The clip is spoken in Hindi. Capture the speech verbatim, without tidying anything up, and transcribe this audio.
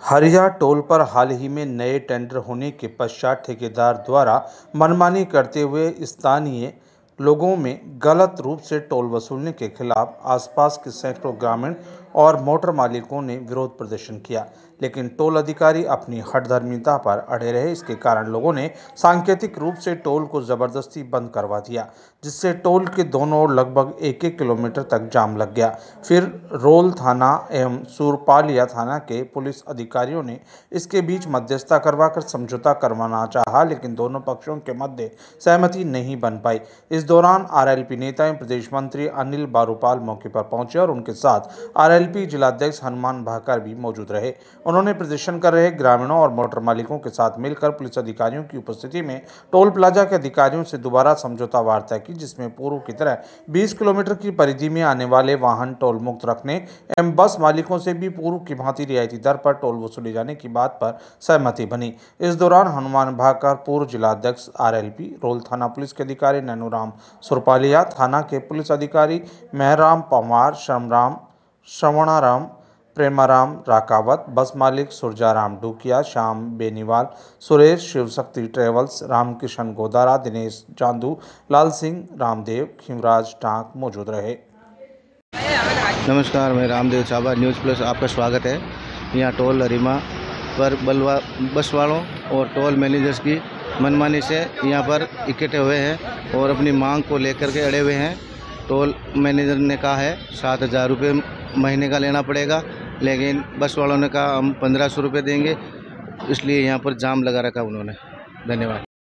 हरिया टोल पर हाल ही में नए टेंडर होने के पश्चात ठेकेदार द्वारा मनमानी करते हुए स्थानीय लोगों में गलत रूप से टोल वसूलने के खिलाफ आसपास के सैकड़ों ग्रामीण और मोटर मालिकों ने विरोध प्रदर्शन किया, लेकिन टोल अधिकारी अपनी हठधर्मिता पर अड़े रहे। इसके कारण लोगों ने सांकेतिक रूप से टोल को जबरदस्ती बंद करवा दिया, जिससे टोल के दोनों ओर लगभग एक एक किलोमीटर तक जाम लग गया। फिर रोल थाना एवं सुरपालिया थाना के पुलिस अधिकारियों ने इसके बीच मध्यस्थता करवाकर समझौता करवाना चाहा, लेकिन दोनों पक्षों के मध्य सहमति नहीं बन पाई। इस दौरान आरएलपी नेता एवं प्रदेश मंत्री अनिल बारूपाल मौके पर पहुंचे और उनके साथ आरएलपी जिलाध्यक्ष हनुमान भाकर भी मौजूद रहे। उन्होंने प्रदर्शन कर रहे ग्रामीणों और मोटर मालिकों के साथ मिलकर पुलिस अधिकारियों की उपस्थिति में टोल प्लाजा के अधिकारियों से दोबारा समझौता वार्ता की, जिसमें पूर्व की तरह बीस किलोमीटर की परिधि में आने वाले वाहन टोल मुक्त रखने एवं बस मालिकों से भी पूर्व की भांति रियायती दर पर टोल वसूले जाने की बात पर सहमति बनी। इस दौरान हनुमान भाकर, पूर्व जिलाध्यक्ष आरएलपी, रोल थाना पुलिस के अधिकारी नैनूराम, सुरपालिया थाना के पुलिस अधिकारी मेहराम पवार, श्रमराम श्रवणाराम, प्रेमाराम राकावत, बस मालिक सुरजाराम डूकिया, श्याम बेनीवाल, सुरेश शिवशक्ति ट्रेवल्स, रामकिशन गोदारा, दिनेश चांदू, लाल सिंह, रामदेव, खिमराज टांक मौजूद रहे। नमस्कार, मैं रामदेव छाबा, न्यूज़ प्लस आपका स्वागत है। यहाँ टोल रीमा पर बलवा बस वालों और टोल मैनेजर्स की मनमानी से यहाँ पर इकट्ठे हुए हैं और अपनी मांग को लेकर के अड़े हुए हैं। टोल मैनेजर ने कहा है सात हज़ार रुपये महीने का लेना पड़ेगा, लेकिन बस वालों ने कहा हम पंद्रह सौ रुपये देंगे, इसलिए यहाँ पर जाम लगा रखा उन्होंने। धन्यवाद।